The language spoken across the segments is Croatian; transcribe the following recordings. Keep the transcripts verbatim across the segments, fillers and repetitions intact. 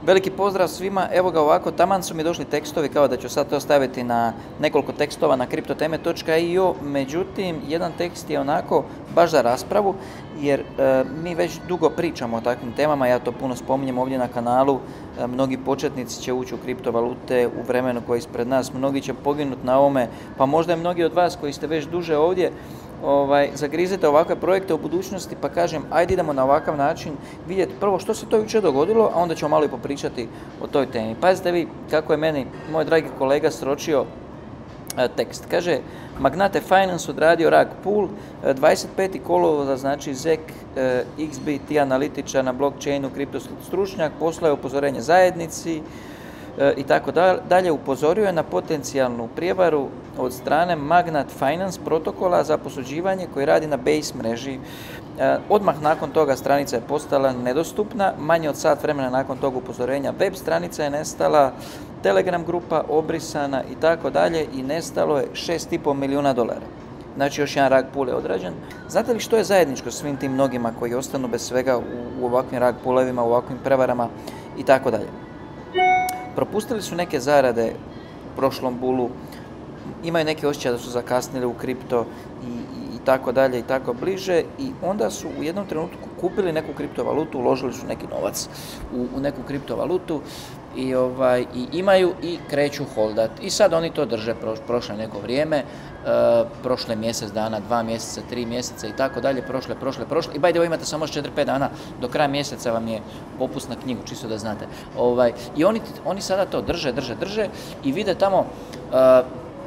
Veliki pozdrav svima, evo ga ovako, taman su mi došli tekstovi, kao da ću sad to staviti na nekoliko tekstova na kriptoteme točka i o, međutim, jedan tekst je onako baš za raspravu, jer e, mi već dugo pričamo o takvim temama, ja to puno spominjem ovdje na kanalu, e, mnogi početnici će ući u kriptovalute u vremenu koje je ispred nas, mnogi će poginuti na ovome, pa možda i mnogi od vas koji ste već duže ovdje, Ovaj, zagrizete ovakve projekte u budućnosti, pa kažem, ajde idemo na ovakav način vidjeti prvo što se to jučer dogodilo, a onda ćemo malo i popričati o toj temi. Pazite vi kako je meni moj dragi kolega sročio e, tekst. Kaže, Magnate Finance odradio rug pull, e, dvadeset peti kolovoza, znači Zek e, X B T analitičar na blockchainu, kripto stručnjak, poslao je upozorenje zajednici, i tako dalje, upozorio je na potencijalnu prijevaru od strane Magnate Finance protokola za posuđivanje koji radi na Base mreži. Odmah nakon toga stranica je postala nedostupna, manje od sat vremena nakon tog upozorenja web stranica je nestala, Telegram grupa obrisana i tako dalje i nestalo je šest i pol milijuna dolara. Znači još jedan rug pull je odrađen. Znate li što je zajedničko svim tim mnogima koji ostanu bez svega u, u ovakvim rug pullevima, u ovakvim prevarama i tako dalje? Propustili su neke zarade u prošlom bulu, imaju neke osjećaje da su zakasnili u kripto i, i, i tako dalje i tako bliže i onda su u jednom trenutku kupili neku kriptovalutu, uložili su neki novac u, u neku kriptovalutu i, ovaj, i imaju i kreću holdat. I sad oni to drže pro, prošle neko vrijeme, e, prošle mjesec dana, dva mjeseca, tri mjeseca i tako dalje, prošle, prošle, prošle. I bajde, imate samo četiri pet dana, do kraja mjeseca vam je popust na knjigu, čisto da znate. Ovaj, I oni, oni sada to drže, drže, drže i vide tamo, e,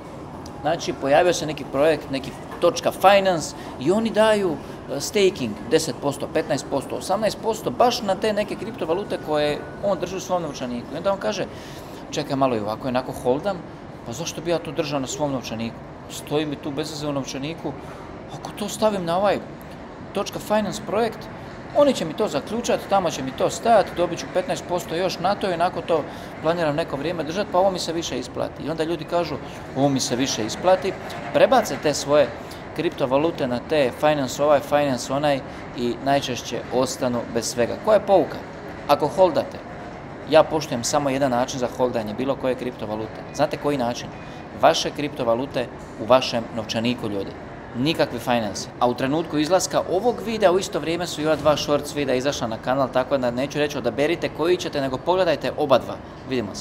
znači pojavio se neki projekt, neki točka finance i oni daju staking deset posto, petnaest posto, osamnaest posto baš na te neke kriptovalute koje on drži u svom novčaniku. I onda on kaže, čekaj malo i ovako, jednako holdam, pa zašto bi ja to držao na svom novčaniku? Stoji mi tu bez veze u novčaniku, ako to stavim na ovaj točka finance projekt, oni će mi to zaključati, tamo će mi to stajati, dobit ću petnaest posto još na to i onako to planiram neko vrijeme držati, pa ovo mi se više isplati. I onda ljudi kažu, ovo mi se više isplati, prebace te svoje kriptovalute na te finance ovaj, finance onaj i najčešće ostanu bez svega. Koja je pouka? Ako holdate, ja poštujem samo jedan način za holdanje bilo koje kriptovalute. Znate koji način? Vaše kriptovalute u vašem novčaniku, ljudi. Nikakvi finance. A u trenutku izlaska ovog videa u isto vrijeme su i ova dva shorts videa izašla na kanal, tako da neću reći odaberite koji ćete, nego pogledajte oba dva. Vidimo se.